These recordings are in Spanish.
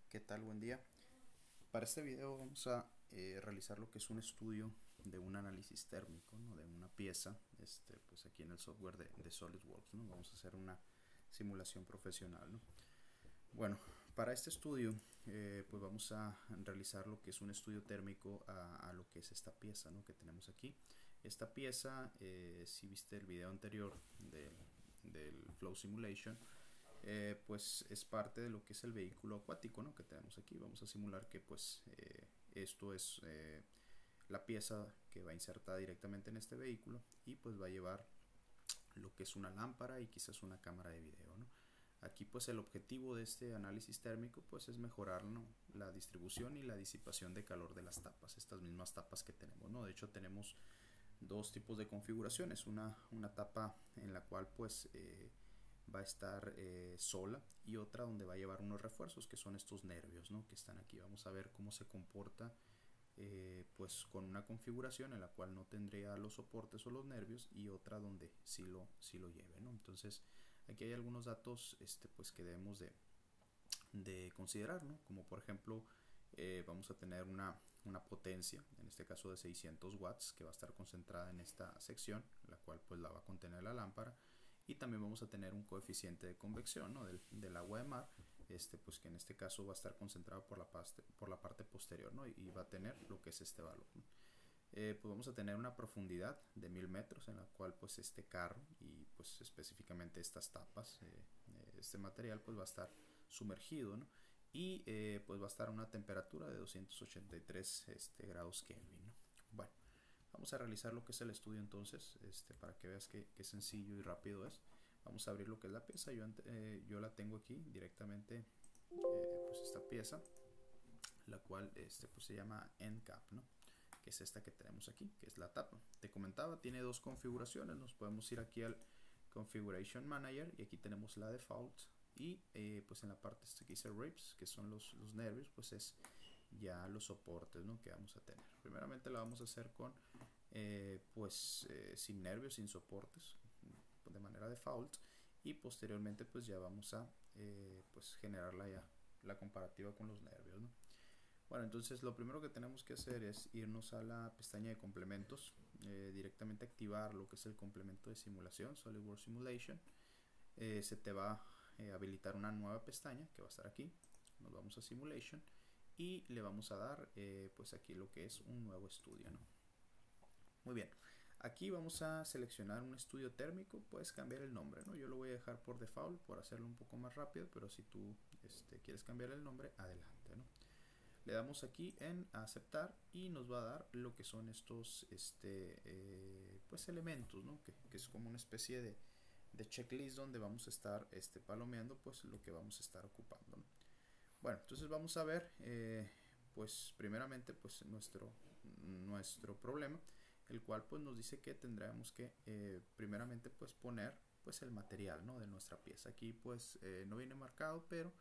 ¿Qué tal? Buen día. Para este video vamos a realizar lo que es un estudio de un análisis térmico, ¿no? De una pieza, pues aquí en el software de SolidWorks, ¿no? Vamos a hacer una simulación profesional, ¿no? Bueno, para este estudio pues vamos a realizar lo que es un estudio térmico a lo que es esta pieza, ¿no? Que tenemos aquí. Esta pieza, si viste el video anterior del Flow Simulation, pues es parte de lo que es el vehículo acuático, ¿no? Que tenemos aquí. Vamos a simular que pues esto es la pieza que va insertada directamente en este vehículo y pues va a llevar lo que es una lámpara y quizás una cámara de video, ¿no? Aquí pues el objetivo de este análisis térmico pues es mejorar, ¿no?, la distribución y la disipación de calor de las tapas, estas mismas tapas que tenemos, ¿no? De hecho tenemos dos tipos de configuraciones, una tapa en la cual pues va a estar sola y otra donde va a llevar unos refuerzos que son estos nervios, ¿no?, que están aquí. Vamos a ver cómo se comporta pues con una configuración en la cual no tendría los soportes o los nervios y otra donde sí lo lleve, ¿no? Entonces aquí hay algunos datos pues que debemos de considerar, ¿no? Como por ejemplo vamos a tener una potencia, en este caso de 600 watts, que va a estar concentrada en esta sección, la cual pues la va a contener la lámpara, y también vamos a tener un coeficiente de convección, ¿no?, del agua de mar, pues que en este caso va a estar concentrado por la parte posterior, ¿no?, y va a tener lo que es este valor, ¿no? Pues vamos a tener una profundidad de 1000 metros en la cual pues este carro y pues específicamente estas tapas, este material pues va a estar sumergido, ¿no? Y pues va a estar a una temperatura de 283 grados Kelvin, ¿no? Bueno, vamos a realizar lo que es el estudio entonces, para que veas que sencillo y rápido es. Vamos a abrir lo que es la pieza. Yo la tengo aquí directamente, pues esta pieza, la cual pues se llama end cap, ¿no?, que es esta que tenemos aquí, que es la tapa. Te comentaba, tiene dos configuraciones. Nos podemos ir aquí al Configuration Manager y aquí tenemos la default, y pues en la parte que dice ribs, que son los nervios, pues es ya los soportes, ¿no?, que vamos a tener. Primeramente la vamos a hacer con sin nervios, sin soportes, de manera default, y posteriormente pues ya vamos a pues generar la comparativa con los nervios, ¿no? Bueno, entonces lo primero que tenemos que hacer es irnos a la pestaña de complementos, directamente activar lo que es el complemento de simulación, SolidWorks Simulation. Se te va a habilitar una nueva pestaña que va a estar aquí. Nos vamos a Simulation y le vamos a dar pues aquí lo que es un nuevo estudio, ¿no? Muy bien, aquí vamos a seleccionar un estudio térmico. Puedes cambiar el nombre, ¿no? Yo lo voy a dejar por default por hacerlo un poco más rápido, pero si tú quieres cambiar el nombre, adelante, ¿no? Le damos aquí en aceptar y nos va a dar lo que son estos pues elementos, ¿no?, que es como una especie de checklist donde vamos a estar palomeando pues lo que vamos a estar ocupando, ¿no? Bueno, entonces vamos a ver pues primeramente pues nuestro problema, el cual pues nos dice que tendremos que primeramente pues poner pues el material, ¿no?, de nuestra pieza. Aquí pues no viene marcado, pero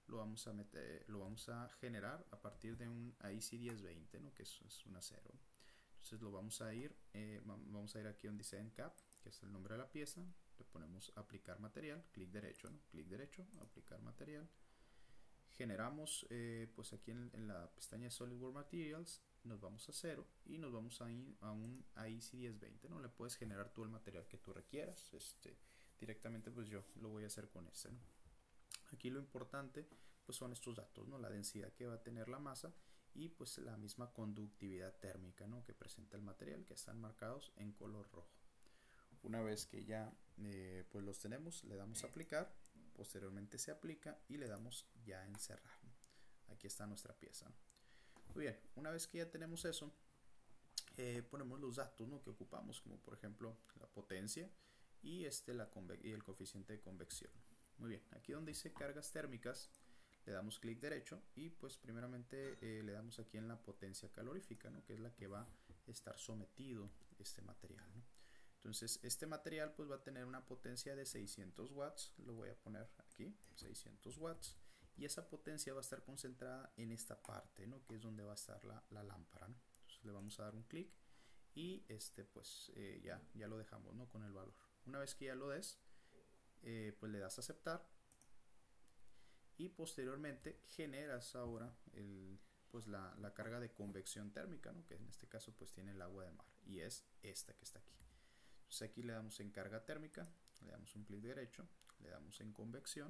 lo vamos a generar a partir de un IC 1020, ¿no?, que es un acero. Entonces lo vamos a ir aquí donde dice Encap, que es el nombre de la pieza. Le ponemos aplicar material, clic derecho, ¿no?, clic derecho, aplicar material. Generamos pues aquí en la pestaña de SolidWorks Materials, nos vamos a 0 y nos vamos a ir a un IC 1020, ¿no? Le puedes generar tú el material que tú requieras. Directamente pues yo lo voy a hacer con este, ¿no? Aquí lo importante pues son estos datos, ¿no?, la densidad que va a tener la masa y pues la misma conductividad térmica, ¿no?, que presenta el material, que están marcados en color rojo. Una vez que ya pues los tenemos, le damos a aplicar, posteriormente se aplica y le damos ya a encerrar. Aquí está nuestra pieza, ¿no? Muy bien, una vez que ya tenemos eso, ponemos los datos, ¿no?, que ocupamos, como por ejemplo la potencia y el coeficiente de convección. Muy bien, aquí donde dice cargas térmicas le damos clic derecho y pues primeramente le damos aquí en la potencia calorífica, ¿no?, que es la que va a estar sometido este material, ¿no? Entonces este material pues va a tener una potencia de 600 watts, lo voy a poner aquí, 600 watts, y esa potencia va a estar concentrada en esta parte, ¿no?, que es donde va a estar la lámpara, ¿no? Entonces le vamos a dar un clic y pues ya lo dejamos, ¿no?, con el valor. Una vez que ya lo des, pues le das a aceptar y posteriormente generas ahora pues la carga de convección térmica, ¿no? Que en este caso pues tiene el agua de mar y es esta que está aquí. Entonces aquí le damos en carga térmica, le damos un clic derecho, le damos en convección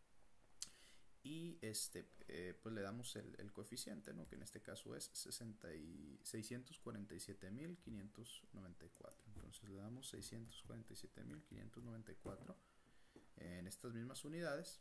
y pues le damos el coeficiente, ¿no? Que en este caso es 647.594. Entonces le damos 647.594 en estas mismas unidades,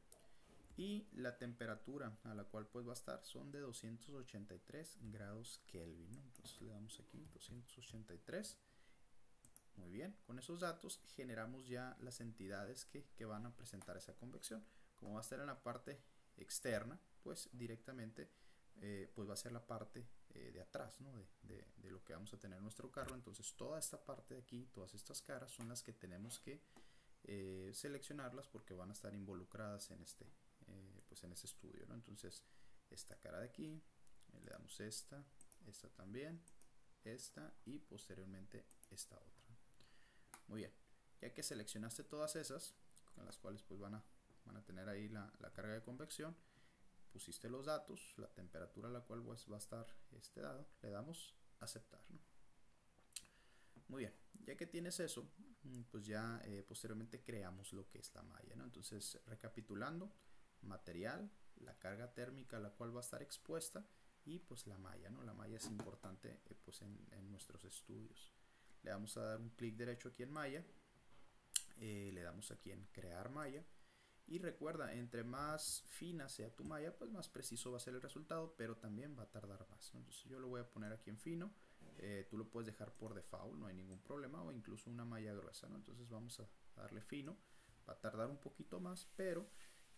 y la temperatura a la cual pues va a estar son de 283 grados Kelvin, ¿no? Entonces le damos aquí 283. Muy bien, con esos datos generamos ya las entidades que van a presentar esa convección. Como va a estar en la parte externa, pues directamente pues va a ser la parte de atrás, ¿no? de lo que vamos a tener en nuestro carro. Entonces toda esta parte de aquí, todas estas caras son las que tenemos que seleccionarlas porque van a estar involucradas en pues en este estudio, ¿no? Entonces esta cara de aquí, le damos esta también, esta y posteriormente esta otra. Muy bien, ya que seleccionaste todas esas, con las cuales pues van a tener ahí la carga de convección, pusiste los datos, la temperatura a la cual pues va a estar dado, le damos aceptar, ¿no? Muy bien, ya que tienes eso, pues ya posteriormente creamos lo que es la malla, ¿no? Entonces, recapitulando, material, la carga térmica a la cual va a estar expuesta y pues la malla, ¿no? La malla es importante pues en nuestros estudios. Le vamos a dar un clic derecho aquí en malla, le damos aquí en crear malla, y recuerda, entre más fina sea tu malla, pues más preciso va a ser el resultado, pero también va a tardar más, ¿no? Entonces yo lo voy a poner aquí en fino, tú lo puedes dejar por default, no hay ningún problema, o incluso una malla gruesa, ¿no? Entonces vamos a darle fino, va a tardar un poquito más, pero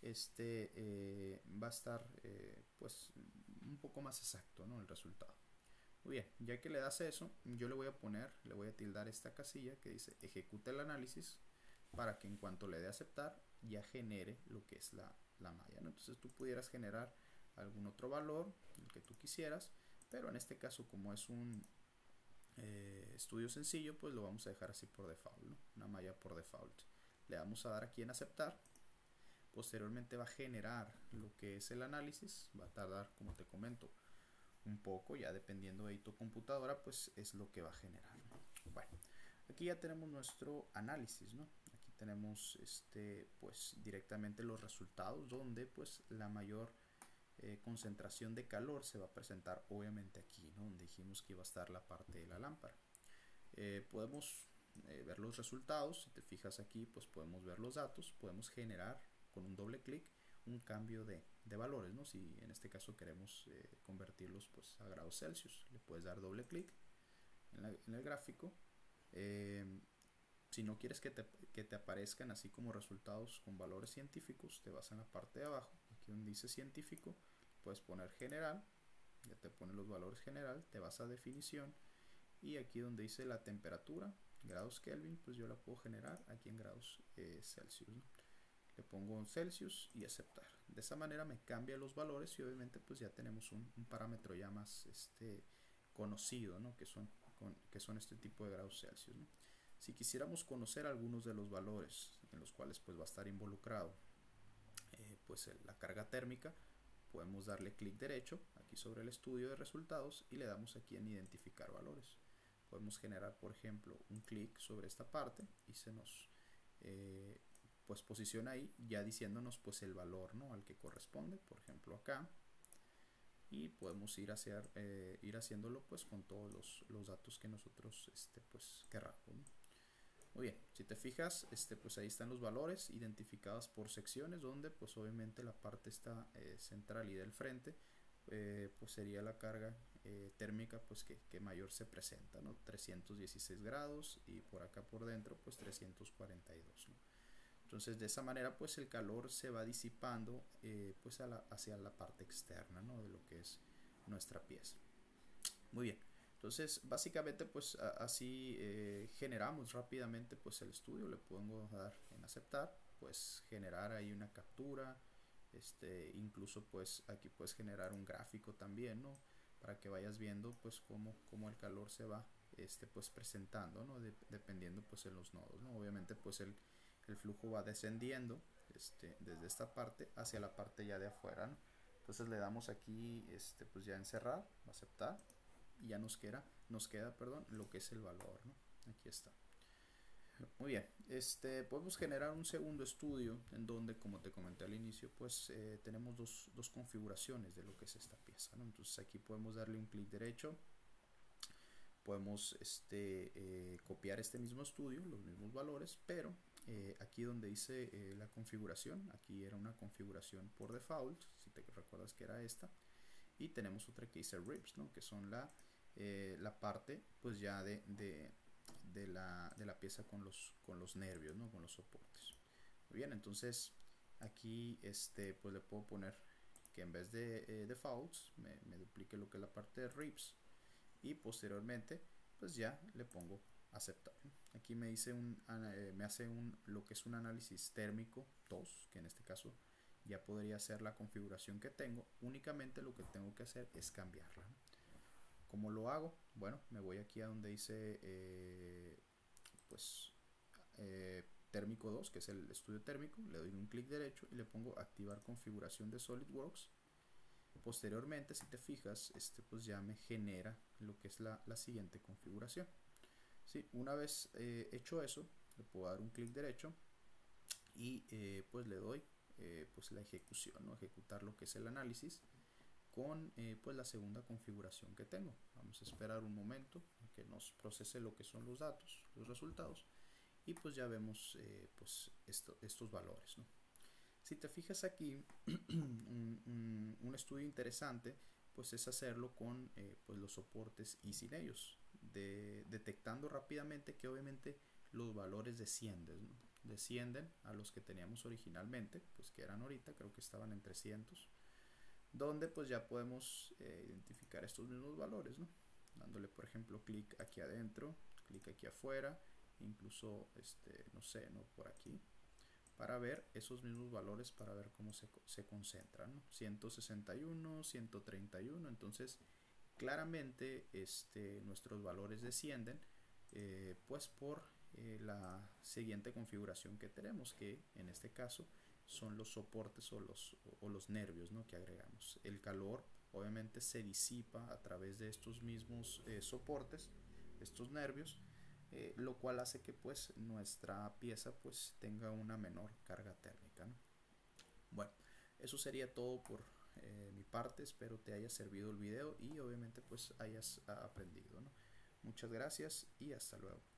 va a estar pues un poco más exacto, ¿no? El resultado. Muy bien, ya que le das eso, yo le voy a tildar esta casilla que dice ejecuta el análisis, para que en cuanto le dé aceptar ya genere lo que es la malla, ¿no? Entonces tú pudieras generar algún otro valor, el que tú quisieras, pero en este caso, como es un estudio sencillo, pues lo vamos a dejar así por default, ¿no? Una malla por default. Le vamos a dar aquí en aceptar. Posteriormente va a generar lo que es el análisis, va a tardar, como te comento, un poco, ya dependiendo de tu computadora, pues es lo que va a generar. Bueno, aquí ya tenemos nuestro análisis, ¿no? Aquí tenemos pues directamente los resultados, donde pues la mayor concentración de calor se va a presentar obviamente aquí, ¿no? Donde dijimos que iba a estar la parte de la lámpara. Podemos ver los resultados. Si te fijas aquí, pues podemos ver los datos, podemos generar con un doble clic un cambio de valores, ¿no? Si en este caso queremos convertirlos pues a grados Celsius, le puedes dar doble clic en el gráfico. Si no quieres que te aparezcan así como resultados con valores científicos, te vas en la parte de abajo, aquí donde dice científico, puedes poner general, ya te pone los valores general, te vas a definición, y aquí donde dice la temperatura, grados Kelvin, pues yo la puedo generar aquí en grados Celsius, ¿no? Le pongo en Celsius y aceptar. De esa manera me cambia los valores y obviamente pues ya tenemos un parámetro ya más conocido, ¿no? que son este tipo de grados Celsius, ¿no? Si quisiéramos conocer algunos de los valores en los cuales pues va a estar involucrado pues la carga térmica, podemos darle clic derecho aquí sobre el estudio de resultados y le damos aquí en identificar valores. Podemos generar, por ejemplo, un clic sobre esta parte y se nos pues posiciona ahí ya diciéndonos pues el valor, ¿no? al que corresponde, por ejemplo acá, y podemos ir haciéndolo pues con todos los datos que nosotros pues querramos, ¿no? Muy bien, si te fijas, pues ahí están los valores identificados por secciones, donde pues obviamente la parte está central y del frente pues sería la carga térmica pues que mayor se presenta, ¿no? 316 grados, y por acá por dentro pues 342, ¿no? Entonces de esa manera pues el calor se va disipando pues hacia la parte externa, ¿no? de lo que es nuestra pieza. Muy bien, entonces básicamente pues así generamos rápidamente pues el estudio. Le podemos dar en aceptar, pues generar ahí una captura, incluso pues aquí puedes generar un gráfico también, ¿no? Para que vayas viendo pues cómo el calor se va pues presentando, ¿no? Dependiendo pues en los nodos, ¿no? Obviamente pues el flujo va descendiendo desde esta parte hacia la parte ya de afuera, ¿no? Entonces le damos aquí pues ya encerrar, aceptar, y ya nos queda perdón, lo que es el valor, ¿no? Aquí está. Muy bien, podemos generar un segundo estudio en donde, como te comenté al inicio, pues tenemos dos configuraciones de lo que es esta pieza, ¿no? Entonces aquí podemos darle un clic derecho, podemos copiar este mismo estudio, los mismos valores, pero aquí donde dice la configuración, aquí era una configuración por default, si te recuerdas que era esta, y tenemos otra que dice ribs, ¿no? Que son la parte pues ya de la pieza con los nervios, ¿no? Con los soportes. Muy bien, entonces aquí pues le puedo poner que en vez de defaults me duplique lo que es la parte de ribs, y posteriormente pues ya le pongo aceptar. Aquí me dice me hace lo que es un análisis térmico 2, que en este caso ya podría ser la configuración que tengo. Únicamente lo que tengo que hacer es cambiarla. ¿Cómo lo hago? Bueno, me voy aquí a donde dice pues térmico 2, que es el estudio térmico, le doy un clic derecho y le pongo activar configuración de SolidWorks. Posteriormente, si te fijas, pues ya me genera lo que es la siguiente configuración. ¿Sí? Una vez hecho eso, le puedo dar un clic derecho y pues le doy pues la ejecución, ¿no? Ejecutar lo que es el análisis con pues la segunda configuración que tengo. Vamos a esperar un momento a que nos procese lo que son los datos, los resultados, y pues ya vemos pues estos valores, ¿no? Si te fijas aquí, un estudio interesante pues es hacerlo con pues los soportes y sin ellos, detectando rápidamente que obviamente los valores descienden, ¿no? Descienden a los que teníamos originalmente, pues que eran ahorita, creo que estaban en 300, donde pues ya podemos identificar estos mismos valores, ¿no? Dándole por ejemplo clic aquí adentro, clic aquí afuera, incluso no sé, ¿no? Por aquí, para ver esos mismos valores, para ver cómo se concentran, ¿no? 161, 131, entonces claramente nuestros valores descienden pues por la siguiente configuración que tenemos, que en este caso son los soportes o los nervios, ¿no? Que agregamos. El calor obviamente se disipa a través de estos mismos soportes, estos nervios, lo cual hace que pues nuestra pieza pues tenga una menor carga térmica, ¿no? Bueno, eso sería todo por mi parte. Espero te haya servido el video y obviamente pues hayas aprendido, ¿no? Muchas gracias y hasta luego.